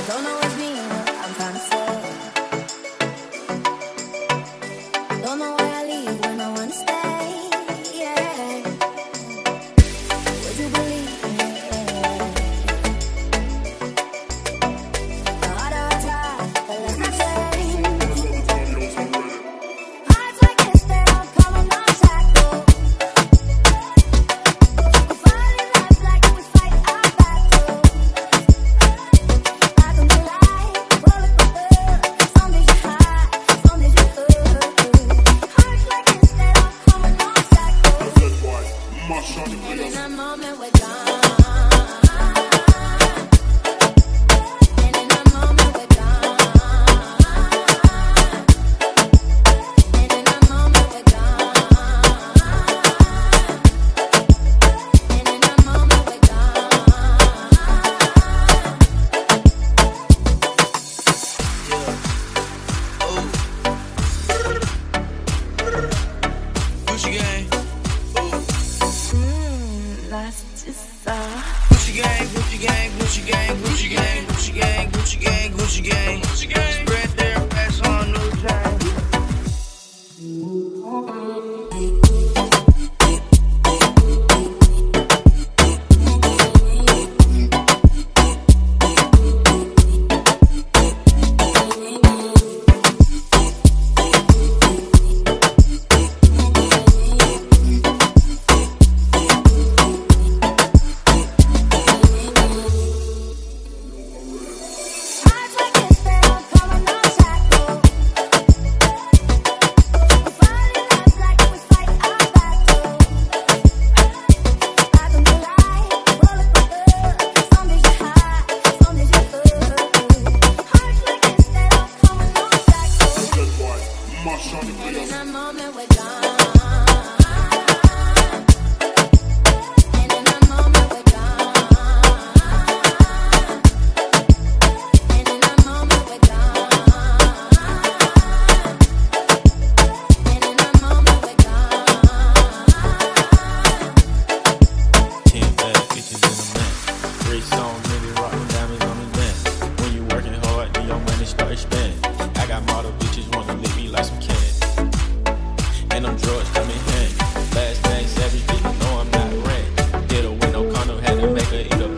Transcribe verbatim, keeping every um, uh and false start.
Don't know what's mean, what I'm trying to say. Don't know why I leave when I wanna stay. Yeah. Would you believe me? The harder I try, the less I change. Hearts like this, they don't come on my shackle. We fall in love like we fight our battle. I don't lie, roller coaster. Some days you high, some days you low. Hearts like this, they don't come on my shackle. And in a moment we're gone. And in a moment we're gone. And in a moment we're gone. And in a moment we're gone. Gucci gang, Mmm, that's just so. Gucci gang, Gucci gang, Gucci gang, Gucci gang, Gucci gang, Gucci gang, Gucci gang, Gucci gang. Spread their ass on new chain. Hearts like this, they don't come on no shackle. We fall in love like we fight our battle. I don't lie, roller coaster. Some days you high, some days you low. Hearts like this, they don't come on no shackle. And in a moment we're gone. And in a moment we're gone. And in a moment we're gone. And in a moment we're gone. Ten bad bitches in a mess. Three song nigga rockin' diamonds on his neck. When you working hard, then your money start expanding. I got model bitches wanna lick me like some candy. And them drugs come in handy. Last name savage, bitch, know I'm not red. Did a window condo, had to make her eat a